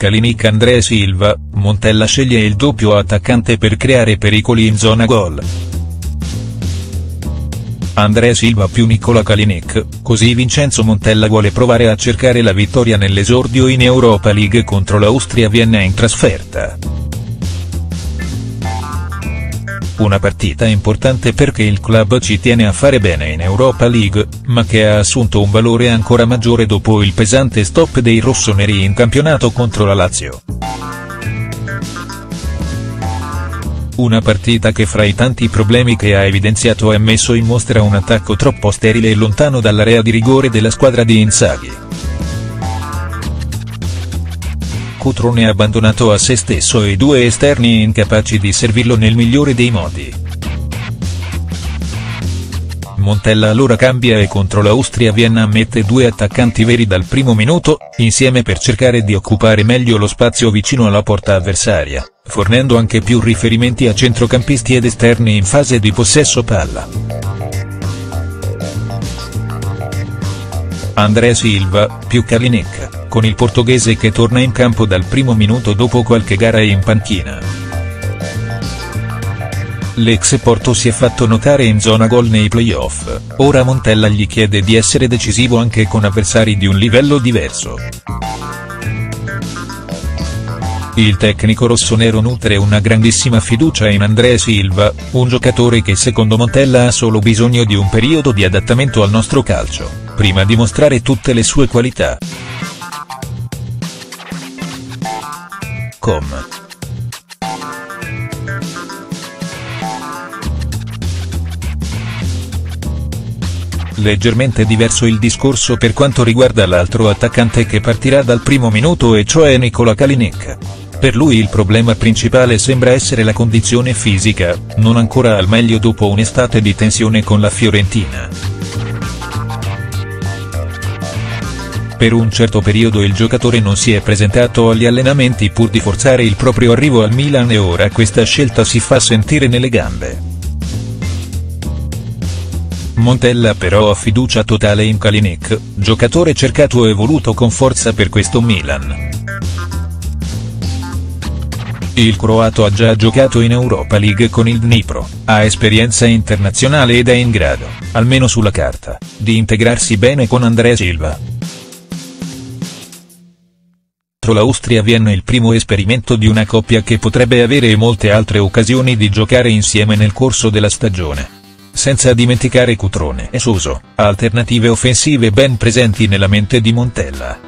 Kalinic André Silva, Montella sceglie il doppio attaccante per creare pericoli in zona gol. André Silva più Nikola Kalinic, così Vincenzo Montella vuole provare a cercare la vittoria nell'esordio in Europa League contro l'Austria Vienna in trasferta. Una partita importante perché il club ci tiene a fare bene in Europa League, ma che ha assunto un valore ancora maggiore dopo il pesante stop dei rossoneri in campionato contro la Lazio. Una partita che fra i tanti problemi che ha evidenziato ha messo in mostra un attacco troppo sterile e lontano dall'area di rigore della squadra di Inzaghi. Cutrone abbandonato a se stesso e i due esterni incapaci di servirlo nel migliore dei modi. Montella allora cambia e contro l'Austria Vienna mette due attaccanti veri dal primo minuto, insieme per cercare di occupare meglio lo spazio vicino alla porta avversaria, fornendo anche più riferimenti a centrocampisti ed esterni in fase di possesso palla. André Silva, più Kalinic, con il portoghese che torna in campo dal primo minuto dopo qualche gara in panchina. L'ex Porto si è fatto notare in zona gol nei play-off, ora Montella gli chiede di essere decisivo anche con avversari di un livello diverso. Il tecnico rossonero nutre una grandissima fiducia in André Silva, un giocatore che secondo Montella ha solo bisogno di un periodo di adattamento al nostro calcio, prima di mostrare tutte le sue qualità. Leggermente diverso il discorso per quanto riguarda l'altro attaccante che partirà dal primo minuto e cioè Nikola Kalinic. Per lui il problema principale sembra essere la condizione fisica, non ancora al meglio dopo un'estate di tensione con la Fiorentina. Per un certo periodo il giocatore non si è presentato agli allenamenti pur di forzare il proprio arrivo al Milan e ora questa scelta si fa sentire nelle gambe. Montella però ha fiducia totale in Kalinic, giocatore cercato e voluto con forza per questo Milan. Il croato ha già giocato in Europa League con il Dnipro, ha esperienza internazionale ed è in grado, almeno sulla carta, di integrarsi bene con André Silva. L'Austria Vienna il primo esperimento di una coppia che potrebbe avere molte altre occasioni di giocare insieme nel corso della stagione. Senza dimenticare Cutrone e Suso, alternative offensive ben presenti nella mente di Montella.